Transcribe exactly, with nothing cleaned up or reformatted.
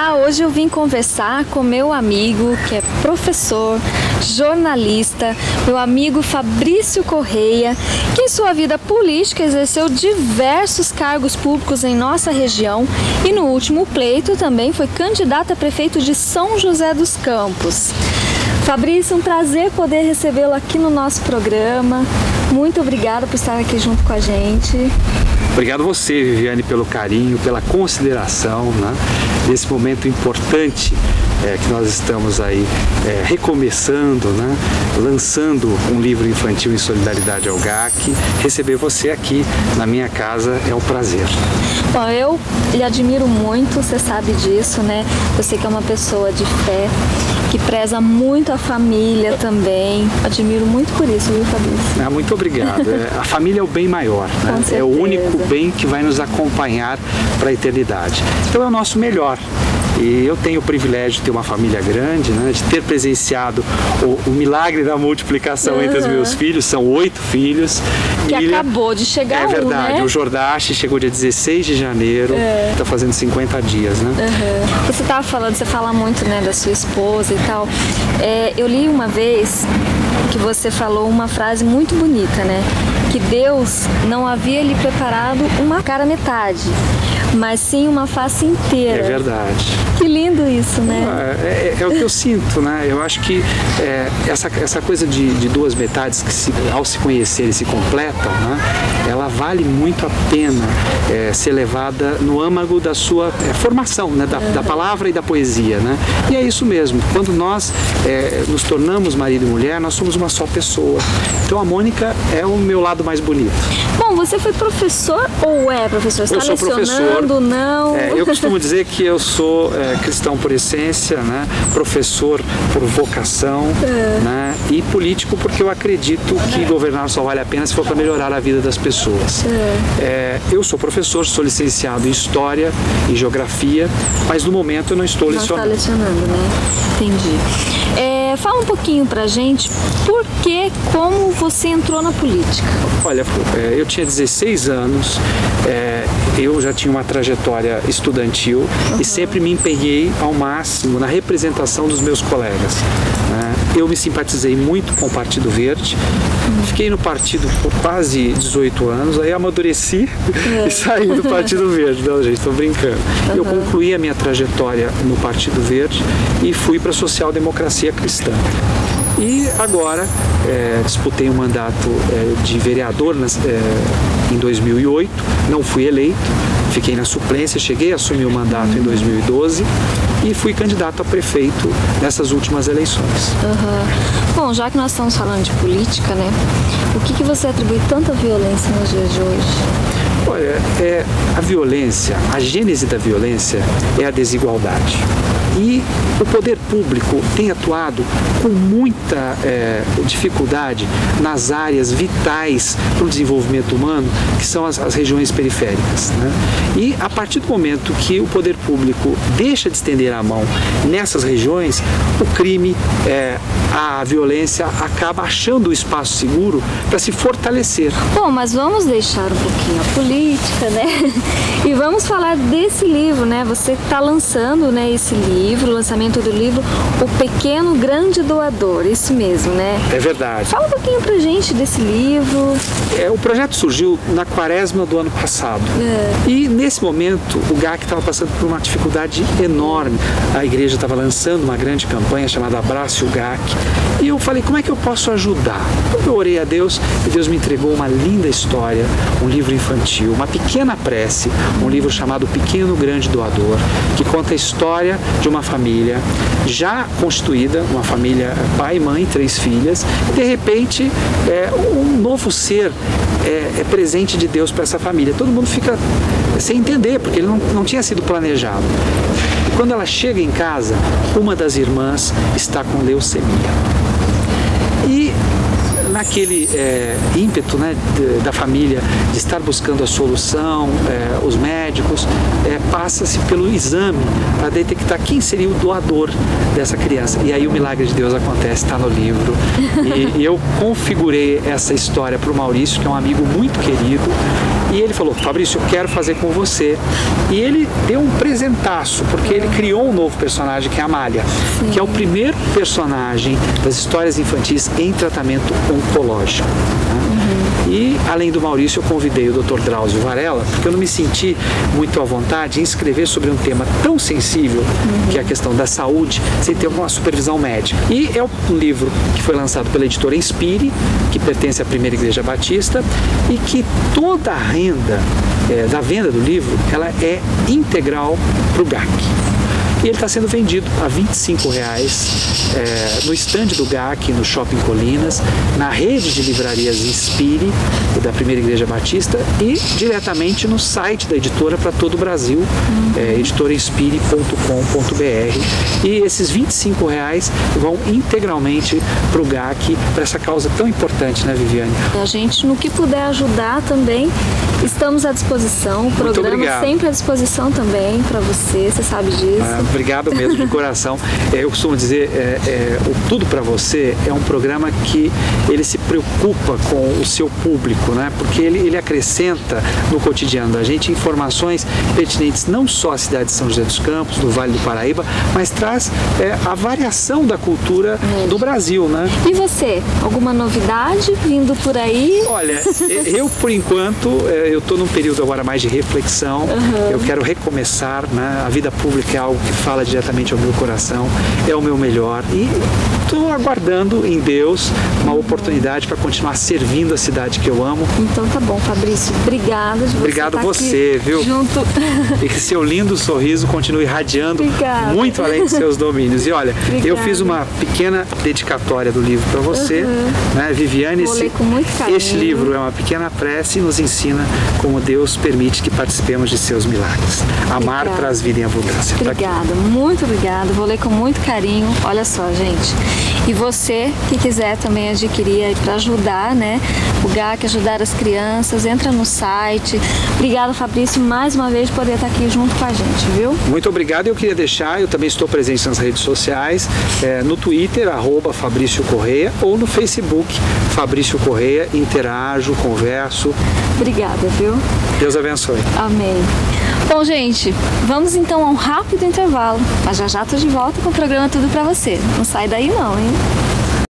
Olá, hoje eu vim conversar com meu amigo que é professor, jornalista, meu amigo Fabrício Correia, que em sua vida política exerceu diversos cargos públicos em nossa região e no último pleito também foi candidato a prefeito de São José dos Campos. Fabrício, um prazer poder recebê-lo aqui no nosso programa. Muito obrigada por estar aqui junto com a gente. Obrigado você, Viviane, pelo carinho, pela consideração, né, nesse momento importante é, que nós estamos aí é, recomeçando, né, lançando um livro infantil em solidariedade ao G A C. Receber você aqui na minha casa é um prazer. Bom, eu lhe admiro muito, você sabe disso, né? Eu sei que é uma pessoa de fé, que preza muito a família também. Admiro muito por isso, viu, Fabrício? Ah, muito obrigado. É, a família é o bem maior, né? Com certeza. É o único bem que vai nos acompanhar para a eternidade. Então é o nosso melhor. E eu tenho o privilégio de ter uma família grande, né, de ter presenciado o, o milagre da multiplicação uhum. entre os meus filhos. São oito filhos. Que Milha, acabou de chegar. É um, verdade. Né? O Jordache chegou dia dezesseis de janeiro. Está é. fazendo cinquenta dias, né? Uhum. Você estava falando, você fala muito, né, da sua esposa e tal. É, eu li uma vez que você falou uma frase muito bonita, né? Que Deus não havia lhe preparado uma cara metade, mas sim uma face inteira. É verdade. Que lindo isso, né? É, é, é o que eu sinto, né? Eu acho que é, essa, essa coisa de, de duas metades que se, ao se conhecerem se completam, né? Ela vale muito a pena é, ser levada no âmago da sua é, formação, né? Da, uhum. da palavra e da poesia, né? E é isso mesmo. Quando nós é, nos tornamos marido e mulher, nós somos uma só pessoa. Então a Mônica é o meu lado mais bonito. Bom, você foi professor ou é professor? Você eu está sou lecionando, professor. Não? É, eu costumo dizer que eu sou é, cristão por essência, né? Professor por vocação, é. né? E político porque eu acredito que governar só vale a pena se for para melhorar a vida das pessoas. É. É, eu sou professor, sou licenciado em História e Geografia, mas no momento eu não estou não lecionando. Não está lecionando, né? Entendi. É, fala um pouquinho pra gente por que, como você entrou na política. Olha, eu tinha dezesseis anos, é, eu já tinha uma trajetória estudantil uhum. e sempre me empenhei ao máximo na representação dos meus colegas. Né? Eu me simpatizei muito com o Partido Verde, uhum. fiquei no partido por quase dezoito anos, aí amadureci uhum. e saí do Partido Verde. Não, gente, estou brincando. Uhum. Eu concluí a minha trajetória no Partido Verde e fui para a social-democracia cristã. E agora é, disputei um mandato é, de vereador nas, é, em dois mil e oito, não fui eleito, fiquei na suplência, cheguei a assumir o mandato em dois mil e doze e fui candidato a prefeito nessas últimas eleições. Uhum. Bom, já que nós estamos falando de política, né? O que, que você atribui tanta violência nos dias de hoje? Olha, é, a violência, a gênese da violência é a desigualdade. E o poder público tem atuado com muita é, dificuldade nas áreas vitais para o desenvolvimento humano, que são as, as regiões periféricas. Né? E a partir do momento que o poder público deixa de estender a mão nessas regiões, o crime, é, a violência acaba achando o espaço seguro para se fortalecer. Bom, mas vamos deixar um pouquinho a política, né? E vamos falar desse livro, né? Você está lançando, né, esse livro, o lançamento do livro O Pequeno Grande Doador, isso mesmo, né? É verdade. Fala um pouquinho pra gente desse livro. É, o projeto surgiu na quaresma do ano passado. É. E nesse momento o G A C estava passando por uma dificuldade enorme. A igreja estava lançando uma grande campanha chamada Abrace o G A C. E eu falei, como é que eu posso ajudar? Eu orei a Deus e Deus me entregou uma linda história, um livro infantil, uma pequena prece, um livro chamado Pequeno Grande Doador, que conta a história de uma família já constituída, uma família pai, mãe, três filhas, e de repente é, um novo ser é, é presente de Deus para essa família. Todo mundo fica sem entender, porque ele não, não tinha sido planejado. E quando ela chega em casa, uma das irmãs está com leucemia. E naquele é, ímpeto, né, de, da família de estar buscando a solução, é, os médicos, é, passa-se pelo exame para detectar quem seria o doador dessa criança. E aí o milagre de Deus acontece, está no livro. E, e eu configurei essa história para o Maurício, que é um amigo muito querido, e ele falou: Fabrício, eu quero fazer com você. E ele deu um presentaço, porque ele criou um novo personagem, que é a Amália, Sim. que é o primeiro personagem das histórias infantis em tratamento oncológico. Uhum. E, além do Maurício, eu convidei o doutor Drauzio Varela, porque eu não me senti muito à vontade em escrever sobre um tema tão sensível, uhum. que é a questão da saúde, sem ter uma supervisão médica. E é um livro que foi lançado pela editora Inspire, que pertence à Primeira Igreja Batista, e que toda a renda é, da venda do livro, ela é integral para o G A C. E ele está sendo vendido a vinte e cinco reais é, no estande do G A C, no Shopping Colinas, na rede de livrarias Inspire, da Primeira Igreja Batista, e diretamente no site da editora para todo o Brasil, uhum. é, editora inspire ponto com ponto b r. E esses vinte e cinco reais vão integralmente para o G A C, para essa causa tão importante, né, Viviane? A gente, no que puder ajudar também, estamos à disposição. O programa sempre à disposição também para você, você sabe disso. Ah, obrigado mesmo, de coração. É, eu costumo dizer, é, é, o Tudo para Você é um programa que ele se preocupa com o seu público, né? Porque ele, ele acrescenta no cotidiano da gente informações pertinentes não só à cidade de São José dos Campos, do Vale do Paraíba, mas traz é, a variação da cultura é. do Brasil, né? E você, alguma novidade vindo por aí? Olha, eu por enquanto, eu estou num período agora mais de reflexão, uhum. eu quero recomeçar, né? A vida pública é algo que fala diretamente ao meu coração, é o meu melhor, e estou aguardando em Deus uma oportunidade para continuar servindo a cidade que eu amo. Então tá bom, Fabrício, obrigada de você Obrigado estar você, aqui viu? Junto. E que seu lindo sorriso continue irradiando Obrigada. muito além de seus domínios. E olha, Obrigada. eu fiz uma pequena dedicatória do livro para você, uhum. né, Viviane? Vou ler com muito carinho. Este livro é uma pequena prece e nos ensina como Deus permite que participemos de seus milagres. Amar Obrigada. traz vida em abundância. Obrigada, muito obrigada. Vou ler com muito carinho. Olha só, gente. E você que quiser também adquirir aí para ajudar, né? O G A C, ajudar as crianças, entra no site. Obrigada, Fabrício, mais uma vez por poder estar aqui junto com a gente, viu? Muito obrigado. Eu queria deixar, eu também estou presente nas redes sociais, é, no Twitter, arroba Fabrício Correia, ou no Facebook, Fabrício Correia, interajo, converso. Obrigada, viu? Deus abençoe. Amém. Bom, gente, vamos então a um rápido intervalo, mas já já tô de volta com o programa Tudo Pra Você. Não sai daí não, hein?